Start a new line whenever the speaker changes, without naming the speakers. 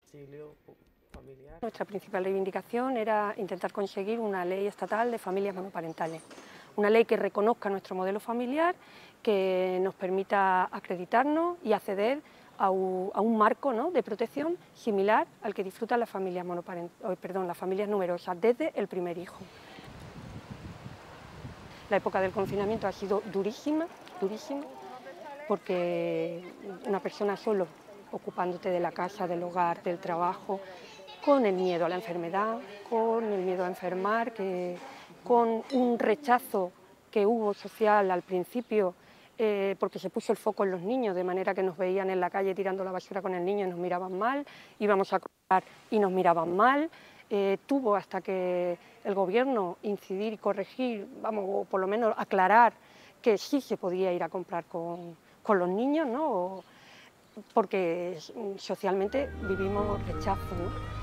auxilio familiar.
Nuestra principal reivindicación era intentar conseguir una ley estatal de familias monoparentales, una ley que reconozca nuestro modelo familiar, que nos permita acreditarnos y acceder a un marco, ¿no?, de protección similar al que disfrutan las familias las familias numerosas desde el primer hijo. La época del confinamiento ha sido durísima, durísima, porque una persona solo ocupándote de la casa, del hogar, del trabajo, con el miedo a la enfermedad, con el miedo a enfermar, con un rechazo que hubo social al principio, porque se puso el foco en los niños, de manera que nos veían en la calle tirando la basura con el niño y nos miraban mal, íbamos a comprar y nos miraban mal. Tuvo hasta que el gobierno incidir y corregir, o por lo menos aclarar que sí se podía ir a comprar con los niños, ¿no?, porque socialmente vivimos rechazo, ¿no?